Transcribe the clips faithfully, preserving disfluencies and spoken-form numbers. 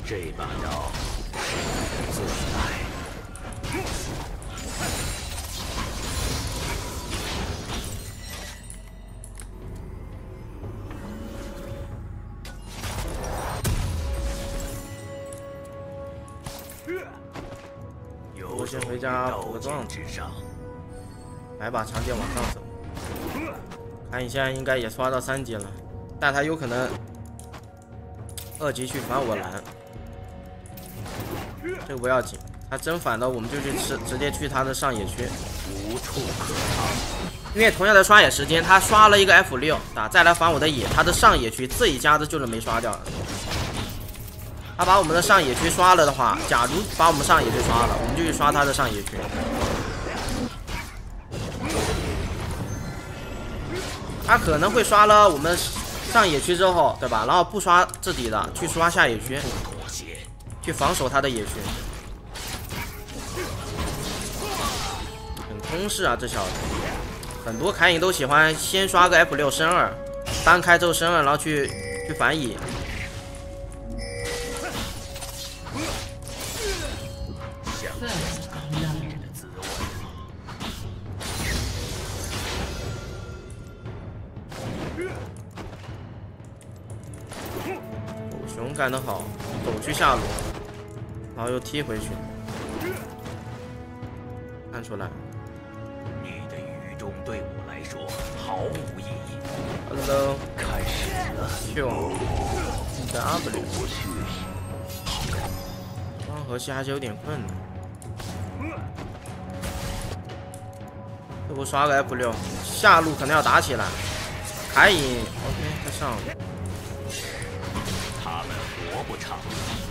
这把刀自来。 我先回家补个状，来把长剑往上走。看你现在应该也刷到三级了，但他有可能二级去反我蓝，这个不要紧。他真反的，我们就去吃，直接去他的上野区， 无处可藏。 因为同样的刷野时间，他刷了一个 F 六，打再来反我的野，他的上野区这一家子就是没刷掉。他把我们的上野区刷了的话，假如把我们上野区刷了，我们就去刷他的上野区。他可能会刷了我们上野区之后，对吧？然后不刷自己的，去刷下野区，去防守他的野区。很攻势啊，这小子。很多凯隐都喜欢先刷个 F 六 升二，单开之后升二，然后去去反野。狗熊干得好，走去下路，然后又踢回去，看出来。 你的愚忠对我来说毫无意义。 Hello， 开始了。 秀 W， 双河系还是有点困难。这不刷个 F 六， 下路可能要打起来。凯隐 ，OK， 他上了。 他们活不长。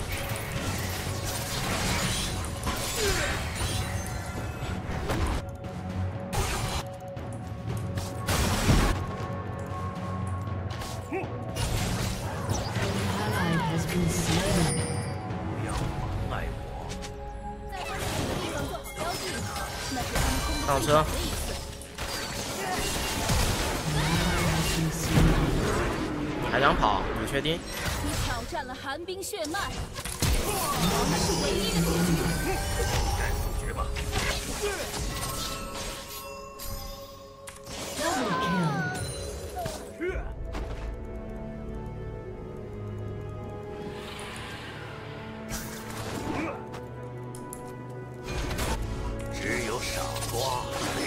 不要妨碍我。 上车。还想跑？你确定？ 你挑战了寒冰血脉，我还是唯一的敌人。 该速决吧。只有傻瓜。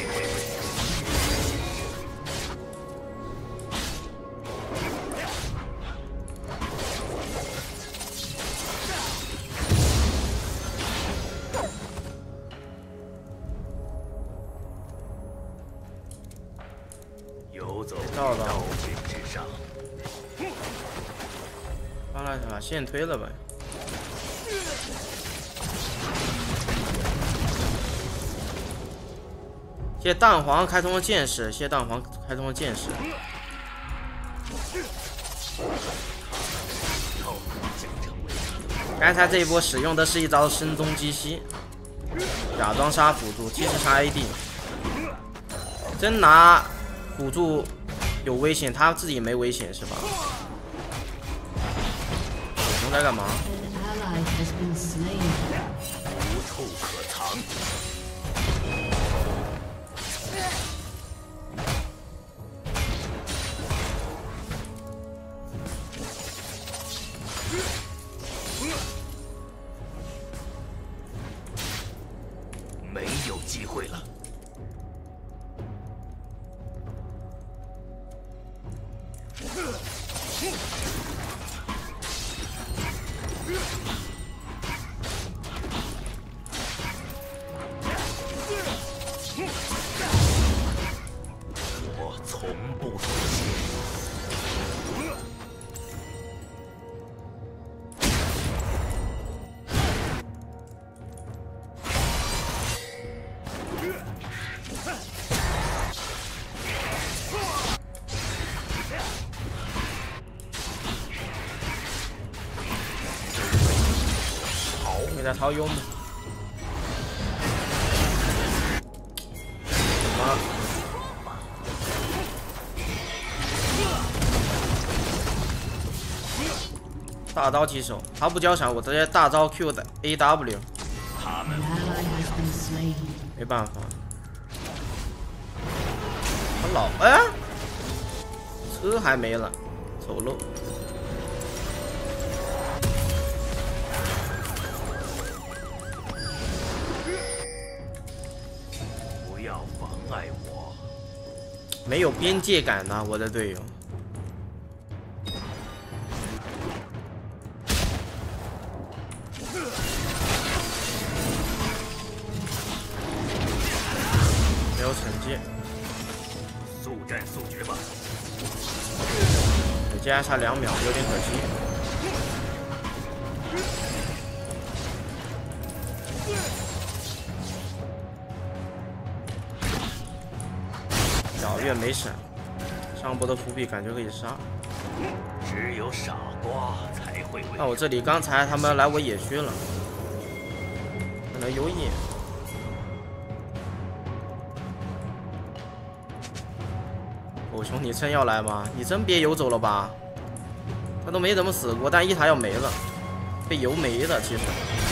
游走于刀剑之上。 完了，把线推了呗。谢蛋黄开通了剑士，谢蛋黄开通了剑士。刚才这一波使用的是一招深宗击吸，假装杀辅助，其实杀 A D。真拿辅助有危险，他自己没危险是吧？狗熊在干嘛？ 无处可藏。没有机会了。我从不妥协。 给他掏佣吧。怎么？ 大招起手，他不交闪，我直接大招 Q 的 A W。没办法，他老哎，车还没了，丑陋。 不要妨碍我。 没有边界感呐、啊，我的队友。没有惩戒， 速战速决吧。 惩戒还差两秒，有点可惜。小月没闪，上波的伏笔感觉可以杀。 只有傻瓜才会为。 那我这里刚才他们来我野区了，可能有野。狗熊，你真要来吗？你真别游走了吧？他都没怎么死过，但一塔要没了，被游没了。其实，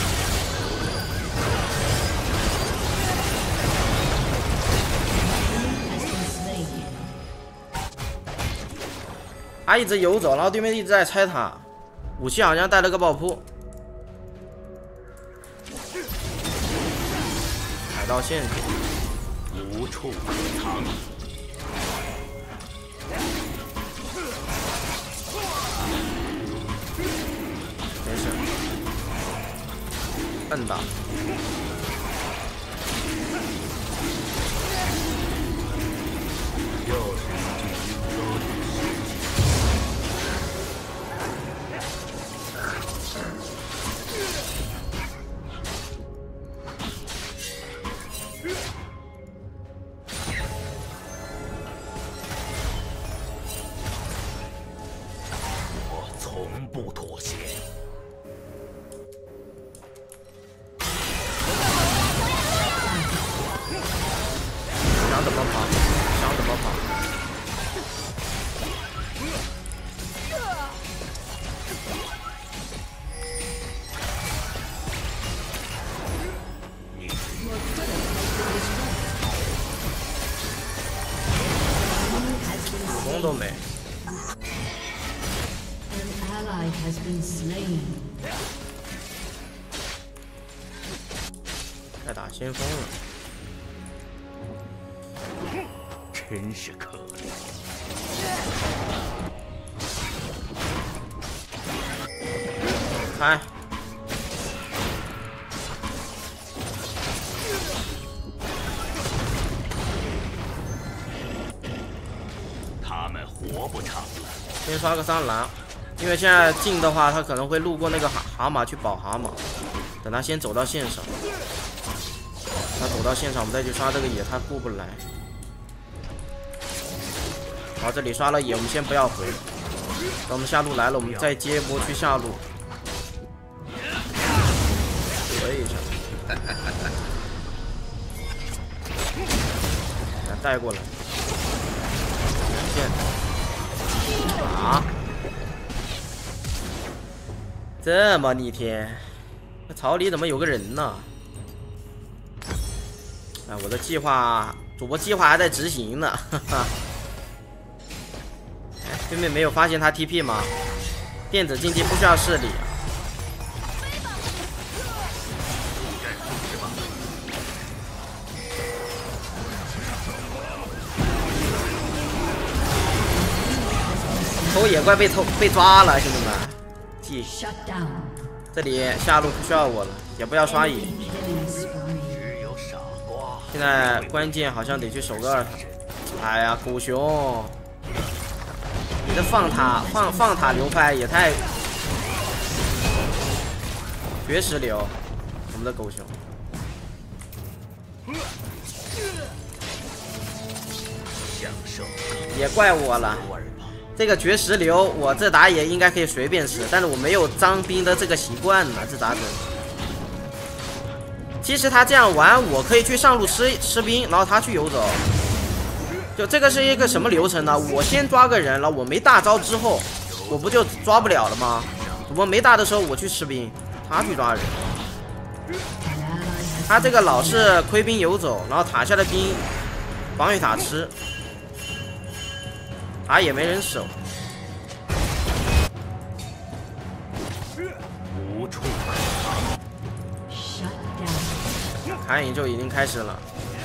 他一直游走，然后对面一直在拆塔，武器好像带了个爆扑，踩到陷阱， 无处可藏。 没事，摁打。 又是一具晕高的尸体。我从不妥协。 想怎么跑，想怎么跑。武功都没。太打先锋了。 真是可怜。 开。 他们活不长了。 先刷个三蓝，因为现在进的话，他可能会路过那个蛤蛤蟆去保蛤蟆，等他先走到线上，他走到线上，我们再去刷这个野，他过不来。好，这里刷了野，我们先不要回，等我们下路来了，我们再接一波去下路。回一下，给他带过来。线啊，这么逆天，那槽里怎么有个人呢？哎，我的计划，主播计划还在执行呢，哈哈。对面没有发现他 T P 吗？电子竞技不需要视力。偷野怪被偷被抓了，兄弟们，记。这里下路不需要我了，也不要刷野。 只有傻瓜。 现在关键好像得去守个二塔。哎呀，狗熊。你这放塔放放塔流派也太绝食流，我们的狗熊也怪我了。这个绝食流，我这打野应该可以随便吃，但是我没有张兵的这个习惯呢，这咋整？其实他这样玩，我可以去上路吃吃兵，然后他去游走。就这个是一个什么流程呢？我先抓个人了，我没大招之后，我不就抓不了了吗？ 主播没打的时候我去吃兵，他去抓人。他这个老是亏兵游走，然后塔下的兵防御塔吃，塔也没人守。 无处可藏。 砍影就已经开始了。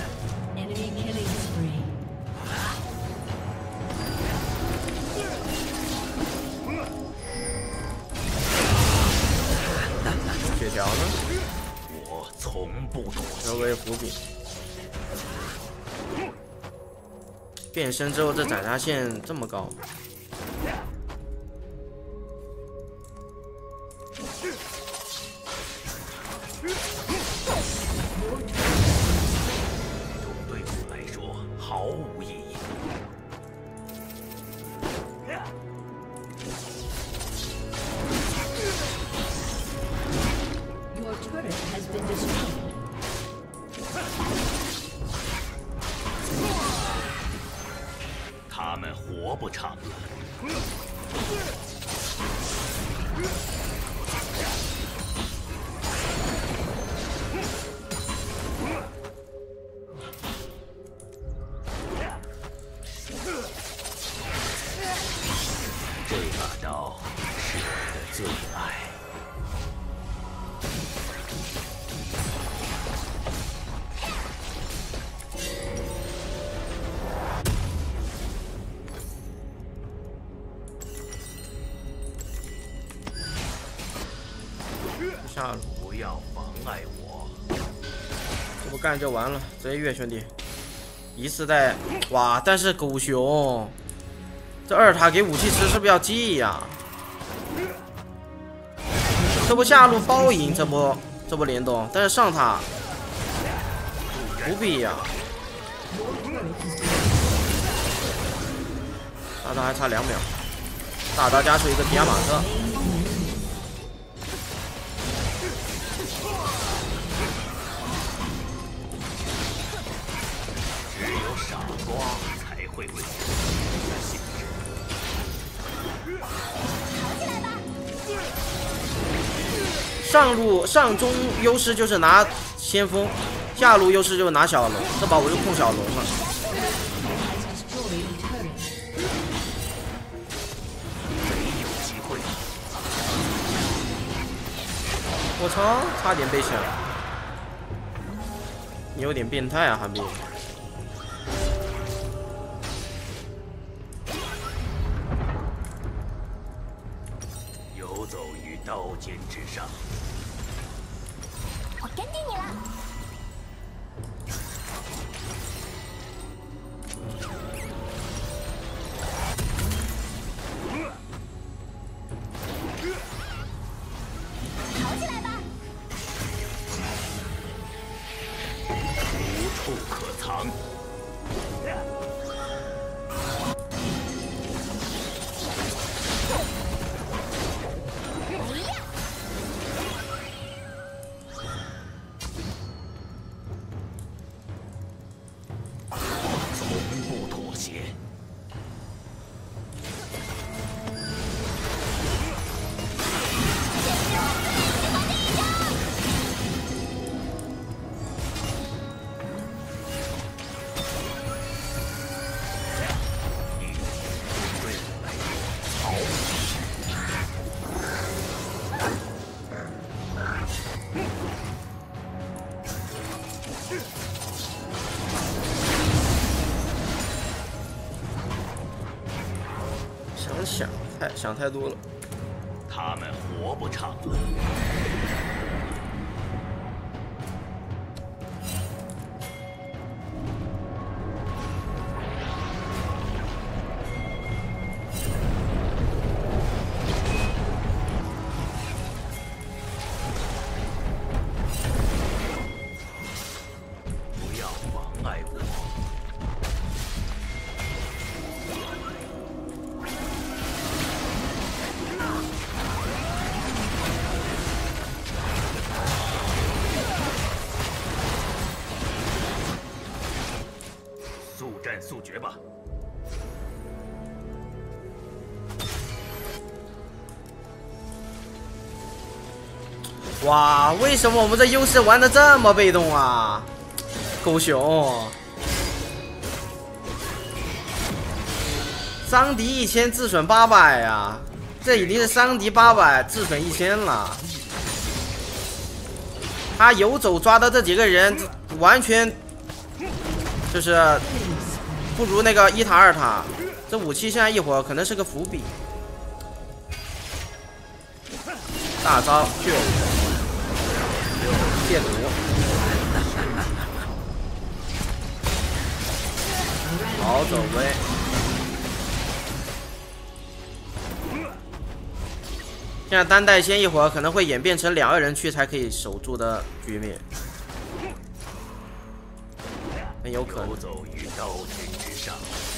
血条呢？ 我从不妥协。 留个伏笔。变身之后，这斩杀线这么高。 对我来说毫无意义。 他们活不长了。这把刀是我的最爱。 下路不要妨碍我！ 这不干就完了，直接越兄弟，一次带哇！但是狗熊这二塔给武器吃是不是要记呀？这不下路包赢这波这波联动，但是上塔不必呀。大刀还差两秒，大刀加出一个皮亚马特。 傻瓜才会为我性质。 上路上中优势就是拿先锋，下路优势就是拿小龙，这把我就控小龙了。 没有机会！ 我操，差点被抢！你有点变态啊，韩冰。 游走于刀尖之上。 我跟定你了。跑起来吧！ 无处可藏。 想想太想太多了， 他们活不长了。不要妨碍我。 速战速决吧！ 哇，为什么我们这优势玩的这么被动啊？狗熊，伤敌一千，自损八百呀！这已经是伤敌八百，自损一千了。他游走抓的这几个人，完全就是不如那个一塔二塔。这武器现在一会儿可能是个伏笔。大招就戒毒，好走位。现在单带先一会儿可能会演变成两个人去才可以守住的局面，很有可能。 游走于刀剑之上。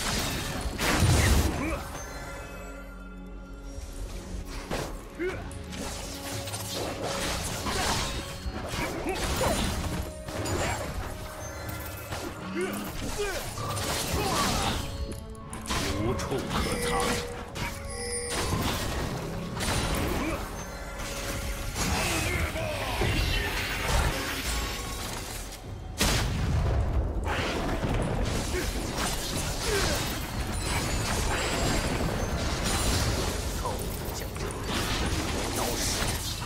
无处可藏。透将这刀使。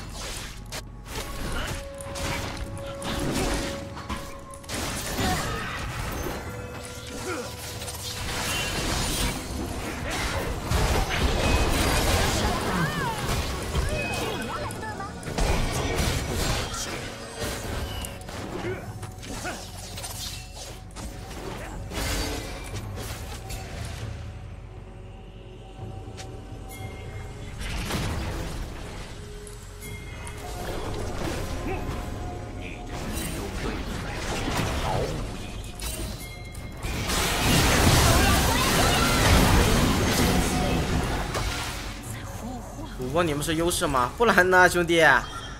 主播，你们是优势吗？不然呢，兄弟？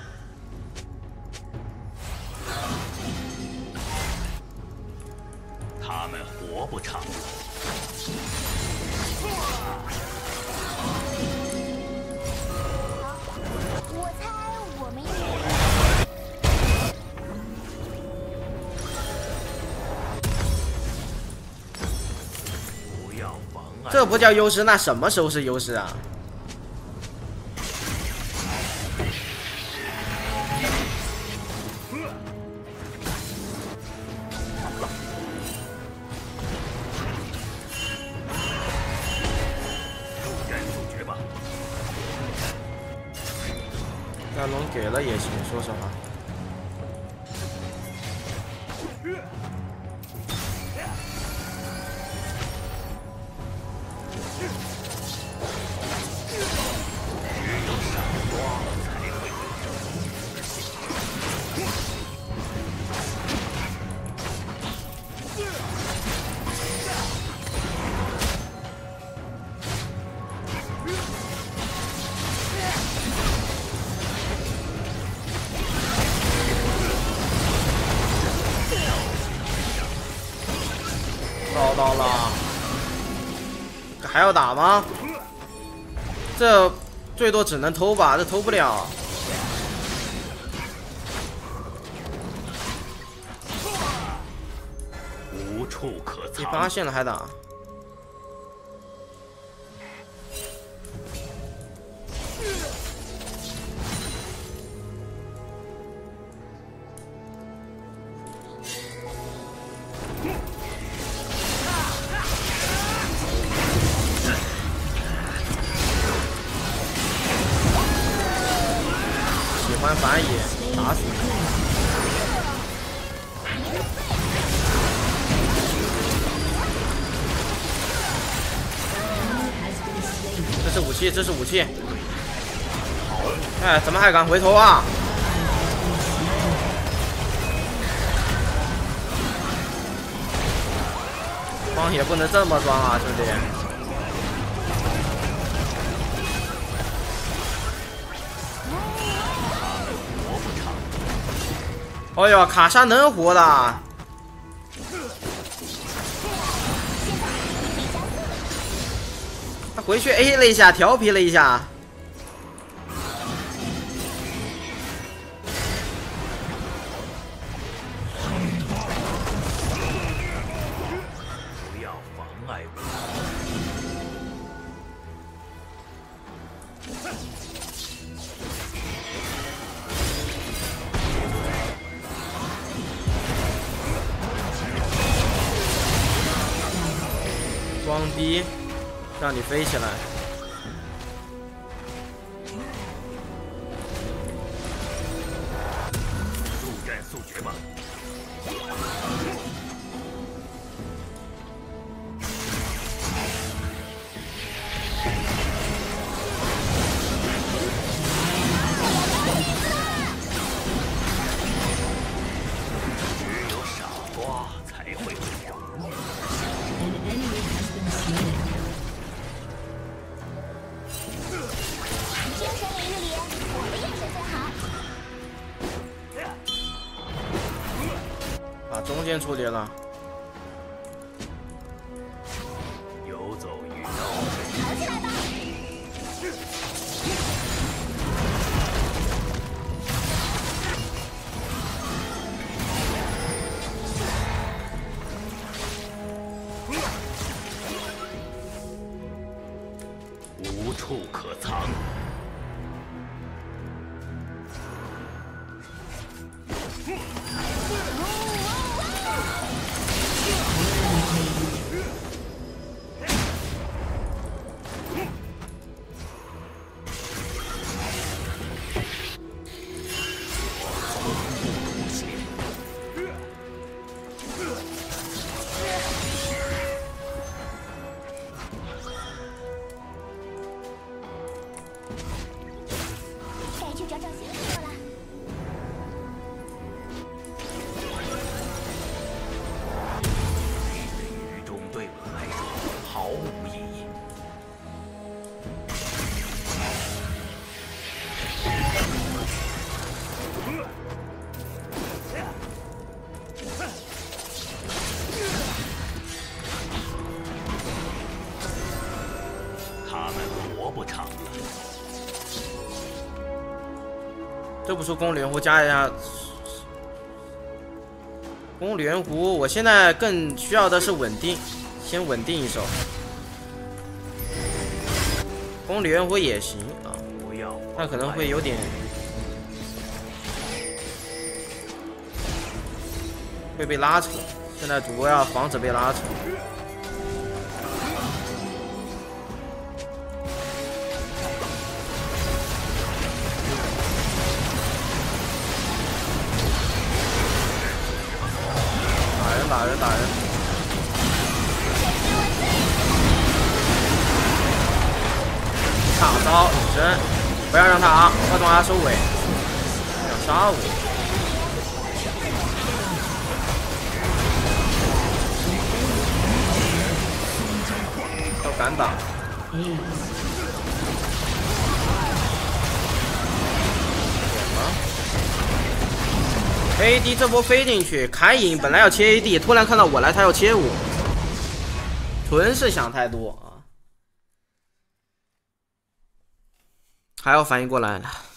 他们活不长了。 我猜我们不要妨碍。 这不叫优势，那什么时候是优势啊？ 那龙给了也行，说实话。遭到了，还要打吗？这最多只能偷吧，这偷不了。 无处可藏。 被发现了还打？喜欢反野，打死你！这是武器，这是武器。哎，怎么还敢回头啊？装也不能这么装啊，兄弟！哎呦，卡莎能活的！他回去 A 了一下，调皮了一下。 装逼，让你飞起来。 速战速决吧。只有傻瓜才会这样。 精神领域里，我的眼神最好。 把中间处理了。 游走于刀跑起来吧！ 无处可藏。 该去找找星座了。 雨中对我来说毫无意义。他们活不长了。 这不说公园湖加一下，公园湖，我现在更需要的是稳定，先稳定一手。公园湖也行啊， 不要， 但可能会有点会被拉扯。现在主播要防止被拉扯。打人打人！卡招隐身，不要让他啊！快动他收尾！想杀我！要敢打！A D 这波飞进去，砍影本来要切 A D， 突然看到我来，他要切我，纯是想太多啊！还要反应过来了。